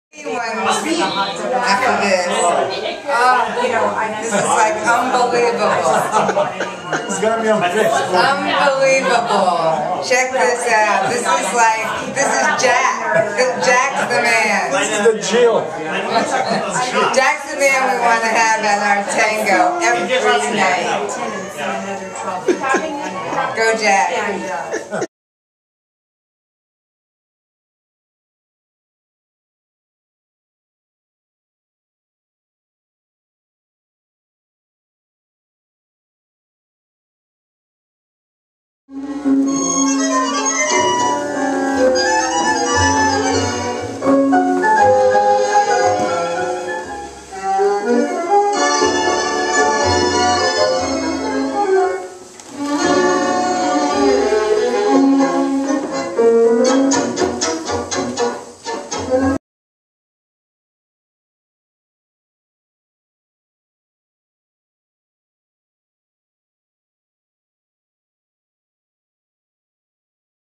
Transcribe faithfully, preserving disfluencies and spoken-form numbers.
After this. Oh, you know, this is like unbelievable. It's gonna be unfixed. Unbelievable. Check this out. This is like, this is Jack. Jack's the man. This is the Jill. Jack's the man we want to have at our tango every night. Go Jack.